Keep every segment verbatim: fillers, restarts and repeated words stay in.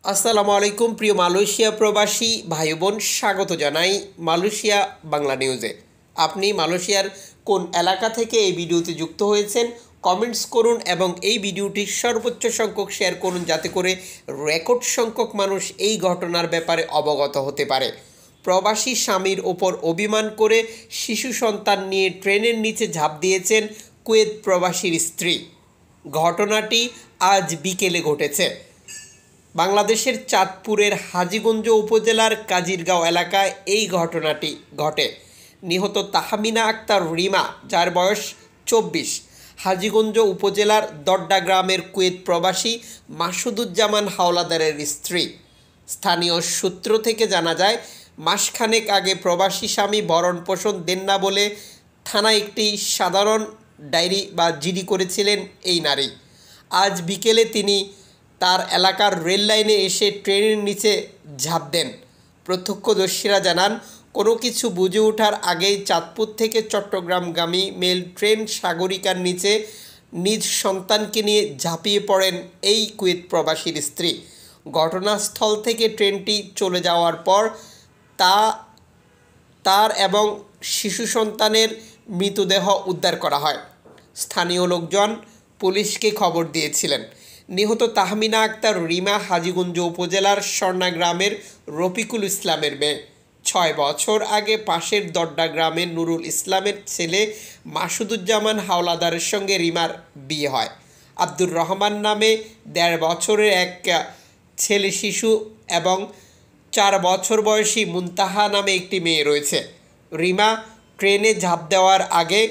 আসসালামু আলাইকুম প্রিয় মালয়েশিয়া প্রবাসী ভাই বোন, স্বাগত জানাই মালয়েশিয়া বাংলা নিউজে। আপনি মালয়েশিয়ার কোন এলাকা থেকে এই ভিডিওতে যুক্ত হয়েছেন কমেন্টস করুন এবং এই ভিডিওটি সর্বোচ্চ সংখ্যক শেয়ার করুন, যাতে করে রেকর্ড সংখ্যক মানুষ এই ঘটনার ব্যাপারে অবগত হতে পারে। প্রবাসী স্বামীর ওপর অভিমান করে শিশু সন্তান নিয়ে ট্রেনের নিচে ঝাঁপ দিয়েছেন কুয়েত প্রবাসীর স্ত্রী। ঘটনাটি আজ বিকেলে ঘটেছে। বাংলাদেশের চাঁদপুরের হাজীগঞ্জ উপজেলার কাজিরগাঁও এলাকায় এই ঘটনাটি ঘটে। নিহত তাহমিনা আক্তার রিমা, যার বয়স চব্বিশ, হাজীগঞ্জ উপজেলার দড্ডা গ্রামের কুয়েত প্রবাসী মাসুদুজ্জামান হাওলাদারের স্ত্রী। স্থানীয় সূত্র থেকে জানা যায়, মাসখানেক আগে প্রবাসী স্বামী ভরণ পোষণ দেন না বলে থানায় একটি সাধারণ ডায়েরি বা জিডি করেছিলেন এই নারী। আজ বিকেলে তিনি তার এলাকার রেল লাইনে এসে ট্রেনের নিচে ঝাঁপ দেন। প্রত্যক্ষদর্শীরা জানান, কোনো কিছু বুঝে ওঠার আগেই চাঁদপুর থেকে চট্টগ্রামগামী মেল ট্রেন সাগরিকার নিচে নিজ সন্তানকে নিয়ে ঝাঁপিয়ে পড়েন এই কুয়েত প্রবাসীর স্ত্রী। ঘটনাস্থল থেকে ট্রেনটি চলে যাওয়ার পর তা তার এবং শিশু সন্তানের মৃতদেহ উদ্ধার করা হয়। স্থানীয় লোকজন পুলিশকে খবর দিয়েছিলেন। নিহত তাহমিনা আক্তার রিমা হাজীগঞ্জ উপজেলার স্বর্ণা গ্রামের রফিকুল ইসলামের মেয়ে। ছয় বছর আগে পাশের দড্ডা গ্রামের নুরুল ইসলামের ছেলে মাসুদুজ্জামান হাওলাদারের সঙ্গে রিমার বিয়ে হয়। আব্দুর রহমান নামে দেড় বছরের এক ছেলে শিশু এবং চার বছর বয়সী মুনতাহা নামে একটি মেয়ে রয়েছে। রিমা ট্রেনে ঝাঁপ দেওয়ার আগে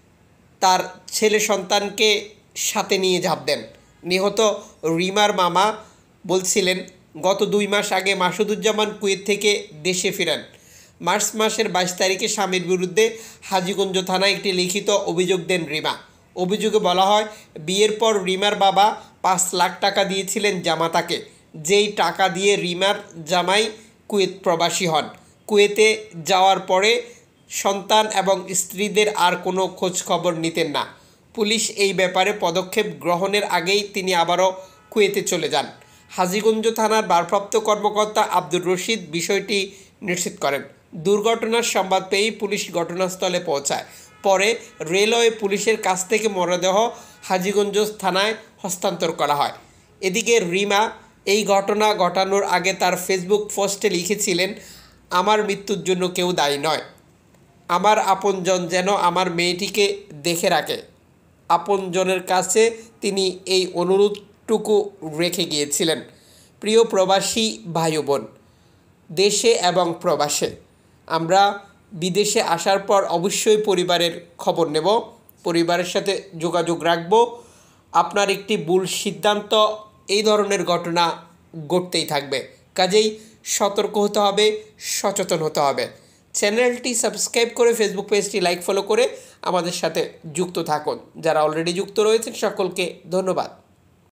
তার ছেলে সন্তানকে সাথে নিয়ে ঝাঁপ দেন। নিহত রিমার মামা বলছিলেন, গত দুই মাস আগে মাসুদুজ্জামান কুয়েত থেকে দেশে ফেরেন। মার্চ মাসের বাইশ তারিখে স্বামীর বিরুদ্ধে হাজীগঞ্জ থানায় একটি লিখিত অভিযোগ দেন রিমা। অভিযোগে বলা হয়, বিয়ের পর রিমার বাবা পাঁচ লাখ টাকা দিয়েছিলেন জামাতাকে, যেই টাকা দিয়ে রিমার জামাই কুয়েত প্রবাসী হন। কুয়েতে যাওয়ার পরে সন্তান এবং স্ত্রীদের আর কোনো খোঁজ খবর নিতেন না। পুলিশ এই ব্যাপারে পদক্ষেপ গ্রহণের আগেই তিনি আবারও কুয়েতে চলে যান। হাজীগঞ্জ থানার ভারপ্রাপ্ত কর্মকর্তা আব্দুর রশিদ বিষয়টি নিশ্চিত করেন। দুর্ঘটনার সংবাদ পেয়েই পুলিশ ঘটনাস্থলে পৌঁছায়। পরে রেলওয়ে পুলিশের কাছ থেকে মরদেহ হাজীগঞ্জ থানায় হস্তান্তর করা হয়। এদিকে রিমা এই ঘটনা ঘটানোর আগে তার ফেসবুক পোস্টে লিখেছিলেন, আমার মৃত্যুর জন্য কেউ দায়ী নয়। আমার আপনজন যেন আমার মেয়েটিকে দেখে রাখে। আপনজনের কাছে তিনি এই অনুরোধটুকু রেখে গিয়েছিলেন। প্রিয় প্রবাসী ভাই বোন, দেশে এবং প্রবাসে আমরা বিদেশে আসার পর অবশ্যই পরিবারের খবর নেব, পরিবারের সাথে যোগাযোগ রাখব। আপনার একটি ভুল সিদ্ধান্ত এই ধরনের ঘটনা ঘটতেই থাকবে, কাজেই সতর্ক হতে হবে, সচেতন হতে হবে। চ্যানেলটি সাবস্ক্রাইব করে ফেসবুক পেজটি লাইক ফলো করে আমাদের সাথে যুক্ত থাকুন। যারা অলরেডি যুক্ত রয়েছেন সকলকে ধন্যবাদ।